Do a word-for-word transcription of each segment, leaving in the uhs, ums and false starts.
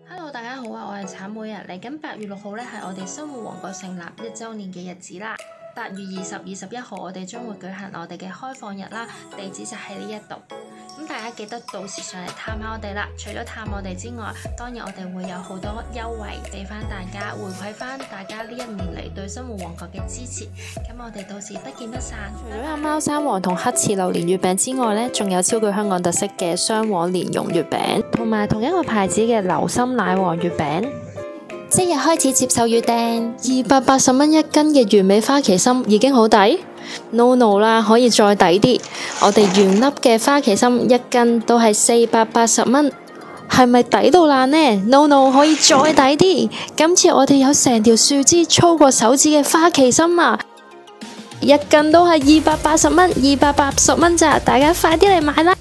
Hello， 大家好啊！我係橙妹啊，嚟緊八月六號咧係我哋生活王國成立一週年嘅日子啦。八月二十、二十一號我哋將會舉行我哋嘅開放日啦，地址就喺呢一度。咁大家記得到時上嚟探下我哋啦。除咗探我哋之外，當然我哋會有好多優惠俾翻大家，回饋翻大家呢一年嚟對生活王國嘅支持。咁我哋到時不見不散。除咗有貓山王同黑刺榴蓮月餅之外呢，仲有超具香港特色嘅雙黃蓮蓉月餅，同埋同一個牌子嘅流心奶黃月餅。即日開始接受預訂，二百八十蚊一斤嘅完美花旗參已經好抵。No no 啦，可以再抵啲。我哋原粒嘅花旗參一斤都係四百八十蚊，係咪抵到爛呢？ No no 可以再抵啲。今次我哋有成條樹枝粗過手指嘅花旗參啊，一斤都係二百八十蚊，二百八十蚊咋，大家快啲嚟買啦！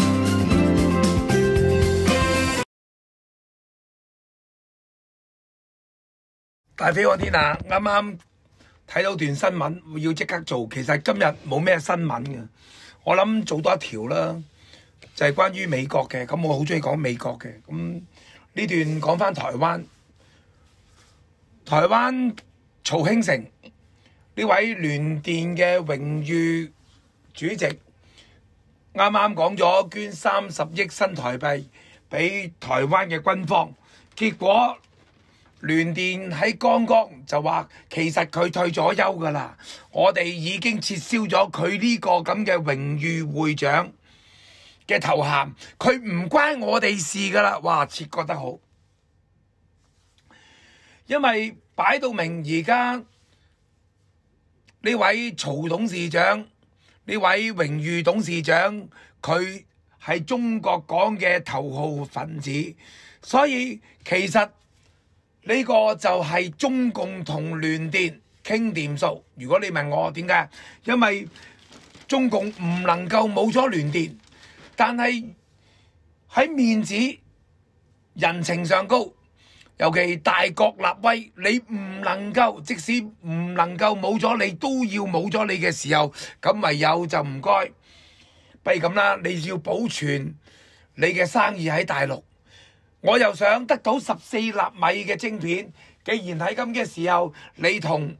大飛我天啊！啱啱睇到段新聞，要即刻做。其實今日冇咩新聞嘅，我諗做多一條啦，就係關於美國嘅。咁我好中意講美國嘅。咁呢段講翻台灣，台灣曹興誠呢位聯電嘅榮譽主席，啱啱講咗捐三十億新台幣俾台灣嘅軍方，結果聯電喺剛剛就話，其實佢退咗休噶啦，我哋已經撤銷咗佢呢個咁嘅榮譽會長嘅頭銜，佢唔關我哋事噶啦。哇，切割得好，因為擺到明而家呢位曹董事長，呢位榮譽董事長，佢係中國黨嘅頭號分子，所以其實呢個就係中共同聯電傾掂數。如果你問我點解？因為中共唔能夠冇咗聯電，但係喺面子、人情上高，尤其大國立威，你唔能夠，即使唔能夠冇咗你，都要冇咗你嘅時候，咁唯有就唔該，不如咁啦，你要保存你嘅生意喺大陸。我又想得到十四納米嘅晶片，既然喺咁嘅時候，你同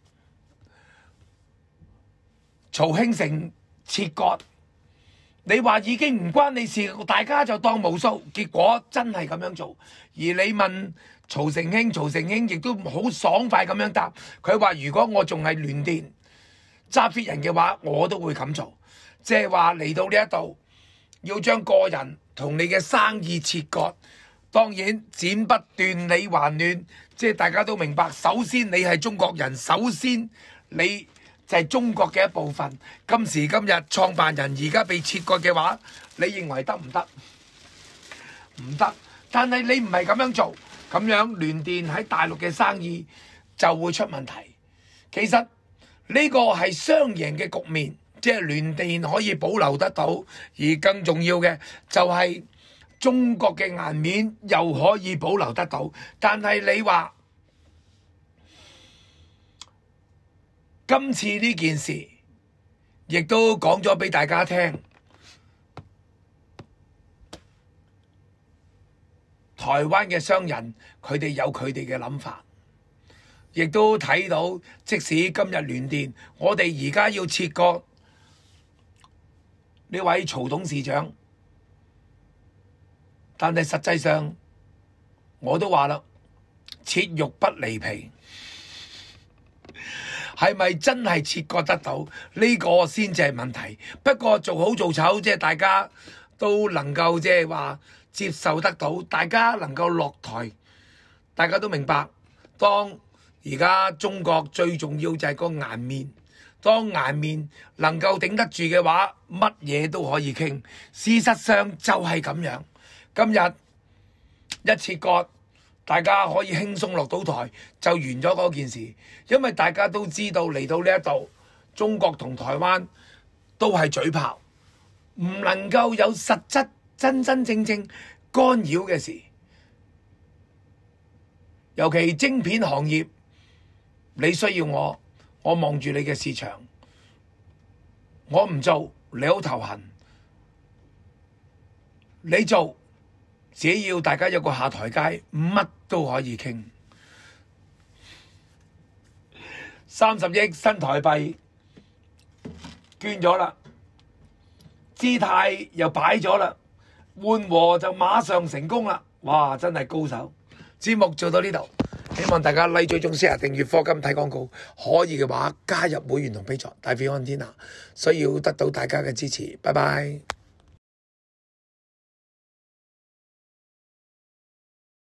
曹興誠切割，你話已經唔關你事，大家就當無數。結果真係咁樣做，而你問曹成興，曹成興亦都好爽快咁樣答，佢話如果我仲係聯電揸 fit 人嘅話，我都會咁做。即係話嚟到呢一度，要將個人同你嘅生意切割。當然剪不斷理還亂，即係大家都明白。首先你係中國人，首先你就係中國嘅一部分。今時今日創辦人而家被切割嘅話，你認為得唔得？唔得。但係你唔係咁樣做，咁樣聯電喺大陸嘅生意就會出問題。其實呢個係雙贏嘅局面，即係聯電可以保留得到，而更重要嘅就係中國嘅顏面又可以保留得到。但係你話今次呢件事亦都講咗俾大家聽，台灣嘅商人佢哋有佢哋嘅諗法，亦都睇到即使今日聯電，我哋而家要切割呢位曹董事長，但係實際上我都話啦，切肉不離皮，係咪真係切割得到呢個先至係問題。不過做好做醜，即係大家都能夠即係話接受得到，大家能夠落台，大家都明白。當而家中國最重要就係個顏面，當顏面能夠頂得住嘅話，乜嘢都可以傾。事實上就係咁樣。今日一切割，大家可以輕鬆落到台就完咗嗰件事，因為大家都知道嚟到呢一度，中國同台灣都係嘴炮，唔能夠有實質真真正正干擾嘅事。尤其晶片行業，你需要我，我望住你嘅市場，我唔做你好頭痕，你做只要大家有個下台階，乜都可以傾。三十億新台幣捐咗啦，姿態又擺咗啦，緩和就馬上成功啦！哇，真係高手！節目做到呢度，希望大家 like 追蹤 share 訂閱課金睇廣告，可以嘅話加入會員同 Patreon，大 V 安天啊！需要得到大家嘅支持，拜拜。